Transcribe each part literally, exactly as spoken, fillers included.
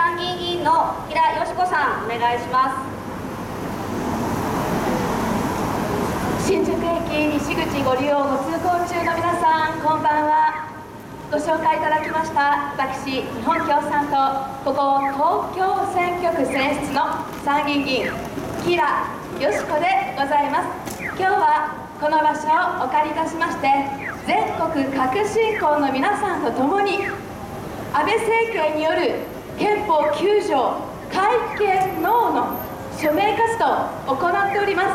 参議院議員の吉良よし子さん、お願いします。新宿駅西口ご利用ご通行中の皆さん、こんばんは。ご紹介いただきました私、日本共産党ここ東京選挙区選出の参議院議員吉良よし子でございます。今日はこの場所をお借りいたしまして、全国各信仰の皆さんと共に安倍政権による憲法きゅう条改憲ノーの署名活動を行っております。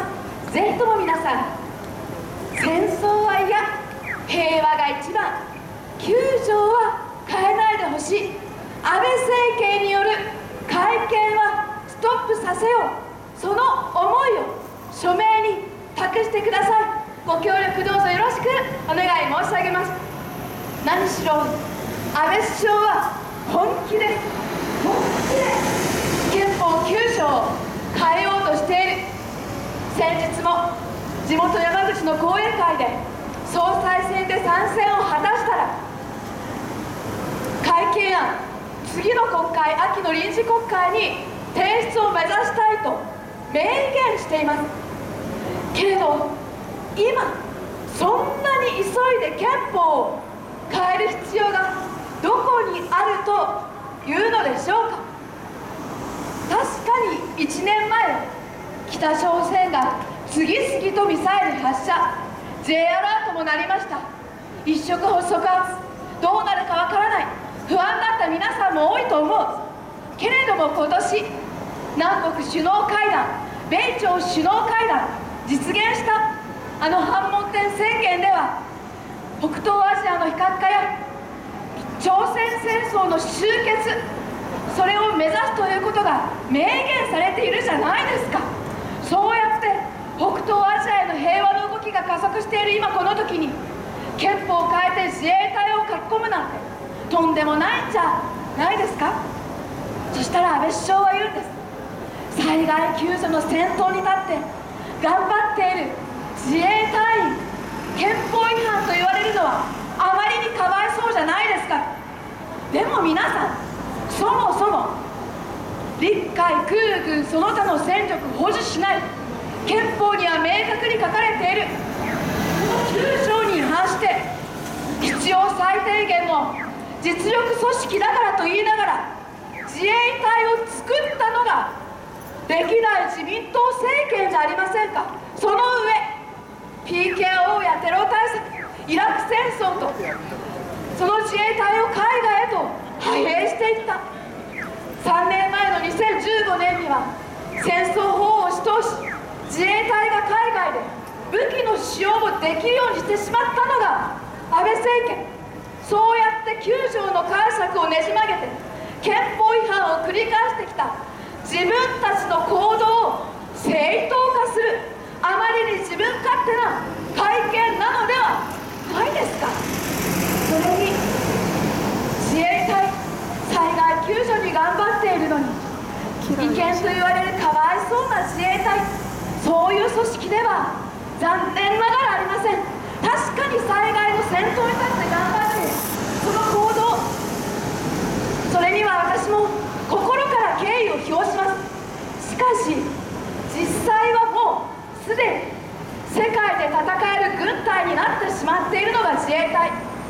ぜひとも皆さん、戦争は嫌、平和が一番、きゅう条は変えないでほしい、安倍政権による改憲はストップさせよう、その思いを署名に託してください。ご協力どうぞよろしくお願い申し上げます。何しろ安倍首相は本気で本気で憲法きゅう条を変えようとしている。先日も地元山口の講演会で総裁選で参戦を果たしたら、改憲案、次の国会、秋の臨時国会に提出を目指したいと明言しています。けれど今そんなに急いで憲法を変える必要がどこにあるというのでしょうか。確かにいちねんまえ、北朝鮮が次々とミサイル発射、 J アラートも鳴りました。一触即発、どうなるかわからない、不安だった皆さんも多いと思う。けれども今年、南北首脳会談、米朝首脳会談実現したあの反問点宣言では、北東アジアの非核化や朝鮮戦争の終結、それを目指すということが明言されているじゃないですか。そうやって北東アジアへの平和の動きが加速している今この時に、憲法を変えて自衛隊を書き込むなんてとんでもないんじゃないですか。そしたら安倍首相は言うんです。災害救助の先頭に立って頑張っている自衛隊員、憲法違反と言われるのはあまりにかわいそうじゃないですか。でも皆さん、そもそも陸海空軍その他の戦力を保持しない、憲法には明確に書かれているこのきゅう条に違反して、必要最低限の実力組織だからと言いながら自衛隊を作ったのが歴代自民党政権じゃありませんか。その上 ピーケーオー やテロ対策、イラク戦争とその自衛隊を海外へと派兵していった。さんねんまえのにせんじゅうごねんには戦争法を施行し、自衛隊が海外で武器の使用もできるようにしてしまったのが安倍政権。そうやってきゅう条の解釈をねじ曲げて憲法違反を繰り返してきた自分たちの行動を正当化する、あまりに自分勝手な改憲なのではないですか。それに自衛隊、災害救助に頑張っているのに、違憲と言われるかわいそうな自衛隊、そういう組織では残念ながらありません。確かに災害の先頭に立って頑張っているその行動、それには私も心から敬意を表します。しかし実際はもうすでに世界で戦える軍隊になってしまっているのが自衛隊。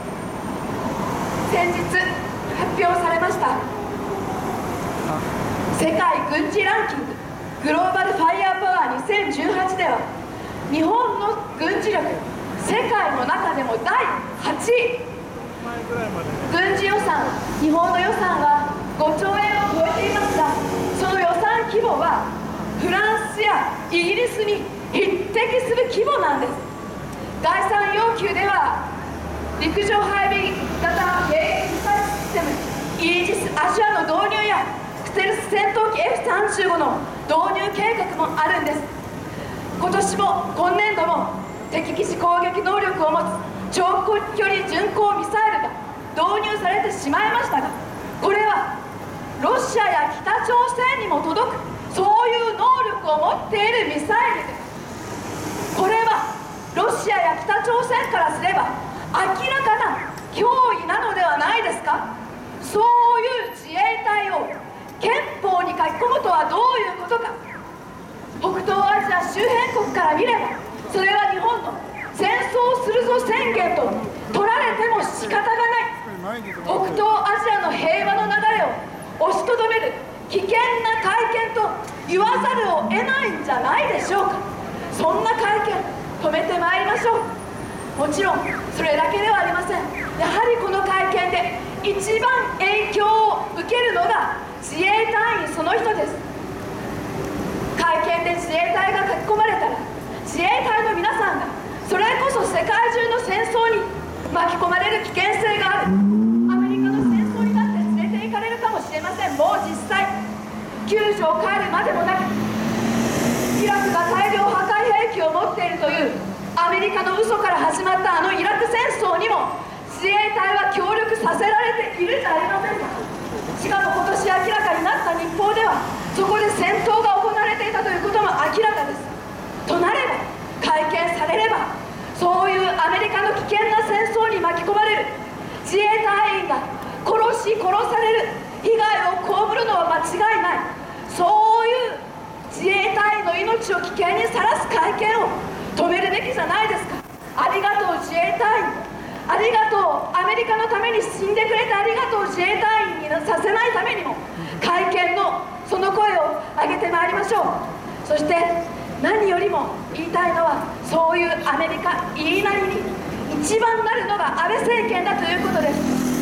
先日発表されました世界軍事ランキンググローバルファイヤーパワーにせんじゅうはちでは、日本の軍事力世界の中でもだいはちい。軍事予算、日本の予算はごちょうえんを超えていますが、その予算規模はフランスやイギリスに匹敵する規模なんです。概算要求では陸上配備型迎撃ミサイルシステムイージス・アシュアの導入やステルス戦闘機 エフさんじゅうご の導入計画もあるんです。今年も今年度も敵基地攻撃能力を持つ長距離巡航ミサイルが導入されてしまいましたが、これはロシアや北朝鮮にも届くそういう能力を持っているミサイルです。これはロシアや北朝鮮からすれば明らかな脅威なのではないですか。そういう自衛隊をことか。北東アジア周辺国から見れば、それは日本の戦争するぞ宣言と取られても仕方がない。北東アジアの平和の流れを押しとどめる危険な会見と言わざるを得ないんじゃないでしょうか。そんな会見止めてまいりましょう。もちろんそれだけではありません。やはりこの会見で一番影響を受けるのが自衛隊員その人です。会見で自衛隊が書き込まれたら、自衛隊の皆さんがそれこそ世界中の戦争に巻き込まれる危険性がある。アメリカの戦争になって連れて行かれるかもしれません。もう実際救助を帰るまでもなく、イラクが大量破壊兵器を持っているというアメリカの嘘から始まったあのイラク戦争にも自衛隊は協力させられているじゃありませんか。しかも今年明らかになった日報では、そこで戦闘が行われていたということも明らかです。となれば、会見されれば、そういうアメリカの危険な戦争に巻き込まれる自衛隊員が殺し殺される被害を被るのは間違いない。そういう自衛隊員の命を危険にさらす会見を止めるべきじゃないですか。ありがとう自衛隊員、ありがとうアメリカのために死んでくれてありがとう自衛隊員にさせないためにも、会見のその声を上げてまいりましょう。そして何よりも言いたいのは、そういうアメリカ言いなりに一番なるのが安倍政権だということです。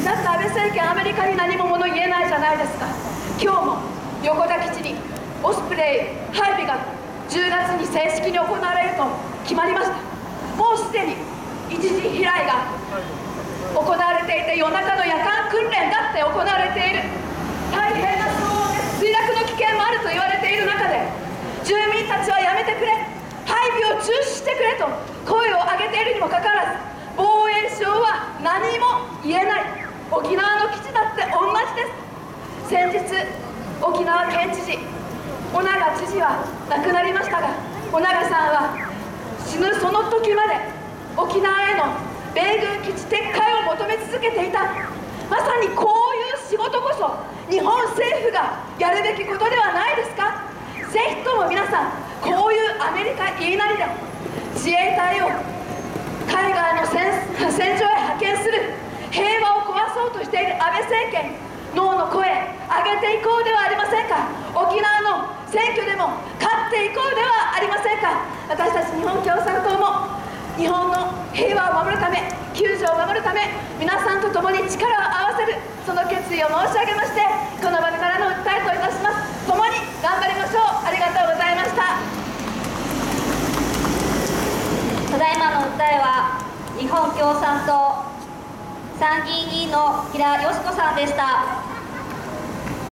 だって安倍政権、アメリカに何も物言えないじゃないですか。今日も横田基地にオスプレイ配備がじゅうがつに正式に行われると決まりました。もうすでに一時飛来が行われていて、夜中の夜間訓練だって行われている。大変な騒音で墜落の危険もあると言われている中で、住民たちはやめてくれ、配備を中止してくれと声を上げているにもかかわらず、防衛省は何も言えない。沖縄の基地だって同じです。先日沖縄県知事尾長知事は亡くなりましたが、尾長さんは死ぬその時まで沖縄への米軍基地撤回を求め続けていた。まさにこういう仕事こそ日本政府がやるべきことではないですか。ぜひとも皆さん、こういうアメリカ言いなりで自衛隊を海外の 戦, 戦場へ派遣する、平和を壊そうとしている安倍政権、ノーの声上げていこうではありませんか。沖縄の選挙でも勝っていこうではありませんか。私たち日本共産党も日本の平和を守るため、救助を守るため、皆さんと共に力を合わせる、その決意を申し上げまして、この場からの訴えといたします。共に頑張りましょう。ありがとうございました。 ただいまの訴えは日本共産党参議院議員の平佳子さんでした。